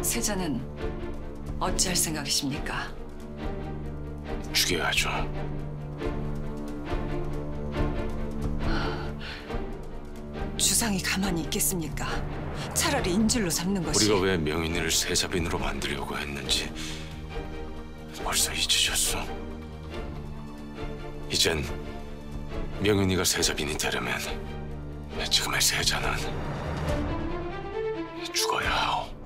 세자는 어찌할 생각이십니까? 죽여야죠. 주상이 가만히 있겠습니까? 차라리 인질로 잡는 것이... 우리가 왜 명인이를 세자빈으로 만들려고 했는지 벌써 잊으셨어? 이젠 명인이가 세자빈이 되려면 지금의 세자는 죽어야 하오.